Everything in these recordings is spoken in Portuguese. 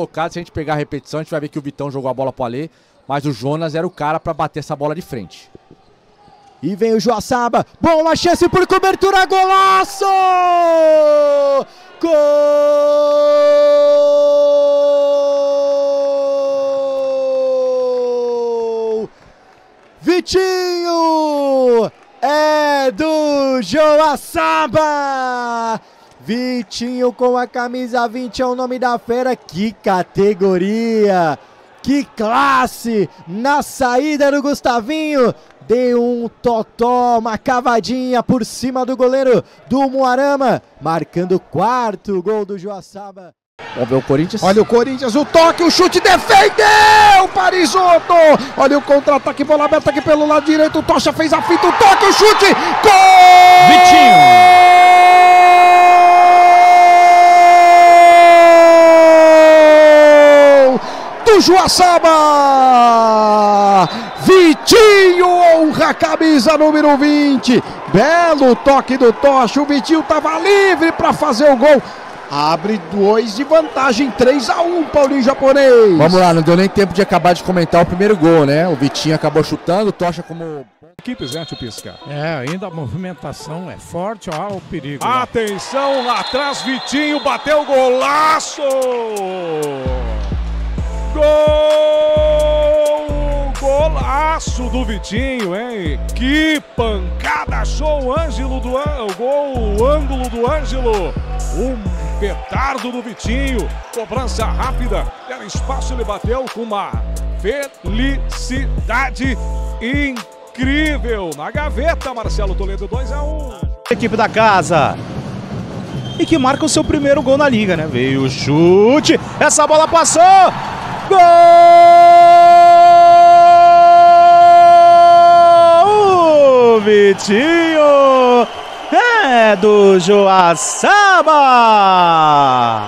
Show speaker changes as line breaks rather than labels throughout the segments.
colocado. Se a gente pegar a repetição, a gente vai ver que o Vitão jogou a bola pro Alê, mas o Jonas era o cara pra bater essa bola de frente.
E vem o Joaçaba, boa chance por cobertura, golaço! Gol! Vitinho! É do Joaçaba! Vitinho com a camisa 20 é o nome da fera. Que categoria! Que classe! Na saída do Gustavinho, deu um totó, uma cavadinha por cima do goleiro do Moarama, marcando o quarto gol do Joaçaba.
Vamos ver o Corinthians.
Olha o Corinthians, o toque, o chute, defendeu! Parisotto! Olha o contra-ataque, bola aberta aqui pelo lado direito, o Tocha fez a fita, o toque, o chute! Gol!
Vitinho!
Do Joaçaba! Vitinho honra a camisa número 20. Belo toque do Tocha, o Vitinho estava livre para fazer o gol. Abre 2 de vantagem, 3-1, Paulinho Japonês.
Vamos lá, não deu nem tempo de acabar de comentar o primeiro gol, né? O Vitinho acabou chutando, o Tocha como...
Equipes, né, Tio Pisca?
Ainda a movimentação é forte, ó, o perigo.
Atenção, lá atrás, Vitinho bateu o golaço! Gol! Golaço do Vitinho, hein? Que pancada! Achou o Ângelo do gol, o ângulo do Ângelo. Um petardo do Vitinho. Cobrança rápida. Era espaço, ele bateu com uma felicidade incrível. Na gaveta, Marcelo Toledo, 2-1.
Equipe da casa. E que marca o seu primeiro gol na liga, né? Veio o chute. Essa bola passou. Gol! Vitinho! É do Joaçaba!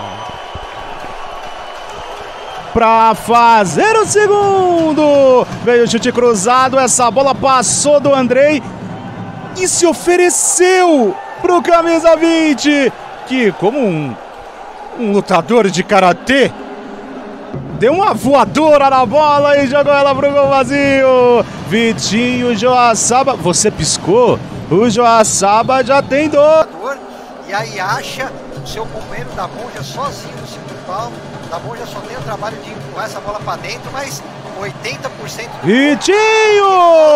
Para fazer o segundo! Veio o chute cruzado, essa bola passou do Andrei e se ofereceu pro camisa 20, que como um lutador de karatê, deu uma voadora na bola e jogou ela pro gol vazio. Vitinho, Joaçaba. Você piscou? O Joaçaba já tem dois.
E aí acha o seu companheiro da Monja sozinho no segundo pau. Da Monja só tem o trabalho de empurrar essa bola para dentro, mas 80% do
Vitinho!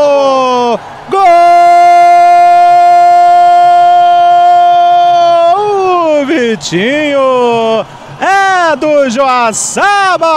Gol! Vitinho! É do Joaçaba!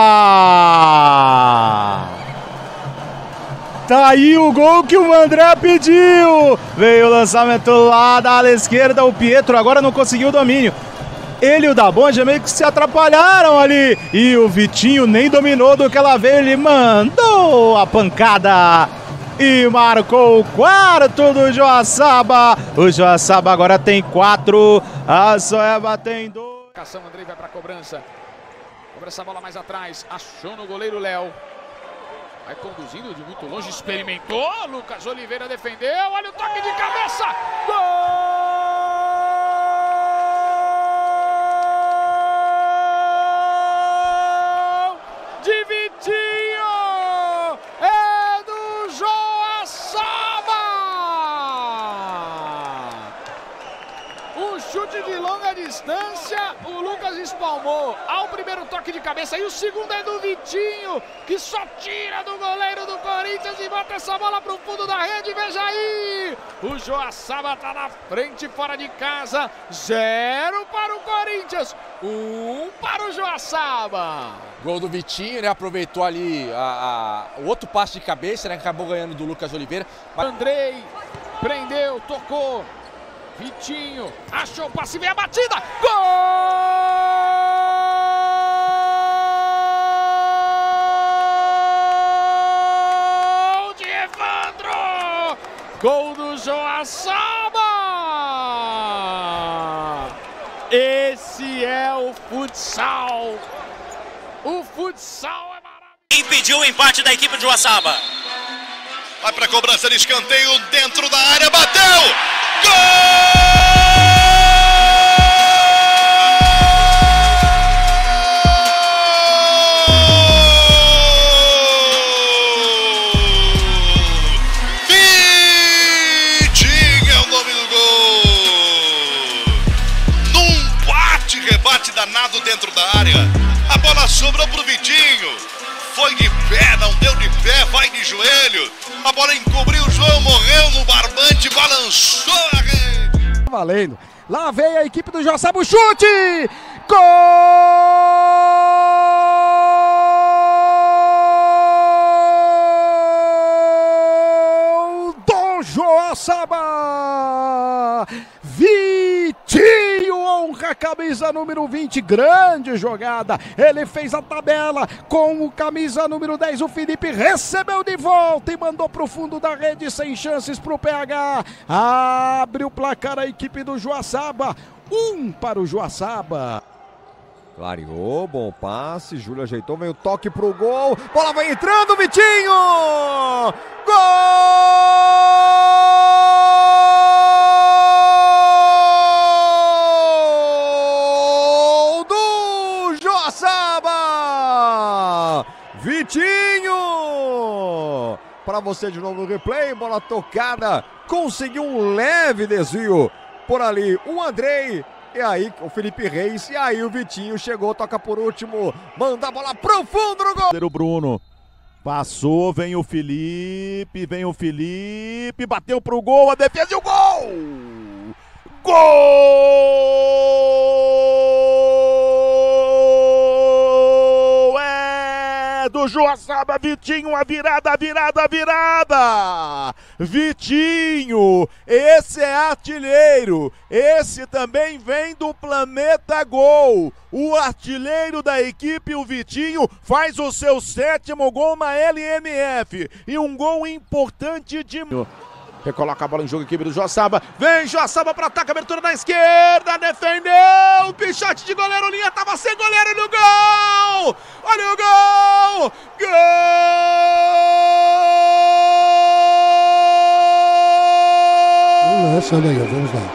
Tá aí o gol que o André pediu! Veio o lançamento lá da ala esquerda, o Pietro agora não conseguiu o domínio. Ele e o da Monja meio que se atrapalharam ali. E o Vitinho nem dominou do que ela veio, ele mandou a pancada. E marcou o quarto do Joaçaba. O Joaçaba agora tem 4, a Soeba tem 2.
Andrei vai para a cobrança. Cobra essa bola mais atrás. Achou no goleiro Léo. Vai conduzindo de muito longe. Experimentou. Lucas Oliveira defendeu. Olha o toque de cabeça. Gol de Vitinho. É do Joaçaba. O chute de longa distância, o Lucas espalmou ao primeiro toque de cabeça e o segundo é do Vitinho, que só tira do goleiro do Corinthians e bota essa bola pro fundo da rede. Veja aí, o Joaçaba tá na frente fora de casa, 0 para o Corinthians, 1 para o Joaçaba.
Gol do Vitinho, né? Aproveitou ali o outro passe de cabeça, né? Acabou ganhando do Lucas Oliveira.
Andrei prendeu, tocou. Vitinho, achou o passe, vem a batida, gol de Evandro, gol do Joaçaba, esse é o futsal é maravilhoso.
Impediu o empate da equipe de Joaçaba.
Vai para a cobrança de escanteio dentro da área, bateu! Gol! danado dentro da área. A bola sobrou pro Vitinho. Foi de pé, não deu de pé, vai de joelho. A bola encobriu o João, morreu no barbante, balançou a rede.
Valendo. Lá vem a equipe do Joaçaba, o chute! Gol do Joaçaba! Vitinho honra a camisa número 20, grande jogada, ele fez a tabela com o camisa número 10, o Felipe recebeu de volta e mandou para o fundo da rede, sem chances para o PH, abre o placar a equipe do Joaçaba, 1 para o Joaçaba.
Clareou, bom passe, Júlio ajeitou, vem o toque pro gol, bola vai entrando, Vitinho! Gol do Joaçaba! Vitinho! Para você de novo no replay, bola tocada, conseguiu um leve desvio por ali, o Andrei. E aí o Felipe Reis, e aí o Vitinho chegou, toca por último, manda a bola pro fundo no gol.
O Bruno passou, vem o Felipe, bateu pro gol, a defesa e o gol! Gol! É do Joaçaba, Vitinho, a virada! Vitinho, esse é artilheiro, esse também vem do Planeta Gol. O artilheiro da equipe, o Vitinho, faz o seu 7º gol na LMF e um gol importante de... Recoloca a bola em jogo, equipe do Joaçaba, vem Joaçaba para ataque, abertura na esquerda, defendeu, pichote de goleiro, linha, tava sem goleiro no gol, olha o gol,
Essa daí, vamos lá.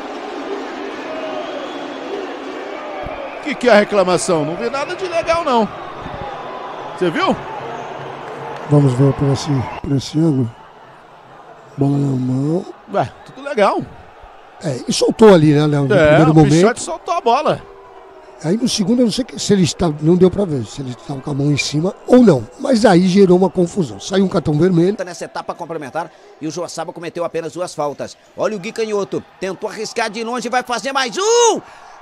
O que é a reclamação? Não vi nada de legal não, você viu?
Vamos ver por esse ângulo. Bola na mão.
Ué, tudo legal.
E soltou ali, né, Léo? No primeiro
o
momento.
Pichote soltou a bola.
Aí no segundo eu não sei se ele estava, não deu pra ver, se ele estava com a mão em cima ou não. Mas aí gerou uma confusão. Saiu um cartão vermelho.
Nessa etapa complementar e o Joaçaba cometeu apenas 2 faltas. Olha o Gui Canhoto, tentou arriscar de longe, vai fazer mais um!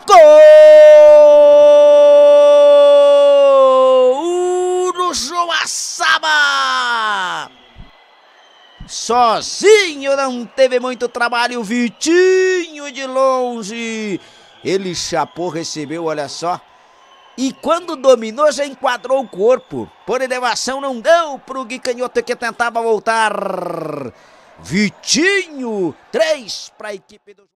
Gol do Joaçaba! Sozinho, não teve muito trabalho, Vitinho de longe. Ele chapou, recebeu, olha só. E quando dominou, já enquadrou o corpo. Por elevação, não deu pro Gui Canhoto que tentava voltar. Vitinho, 3 para a equipe do...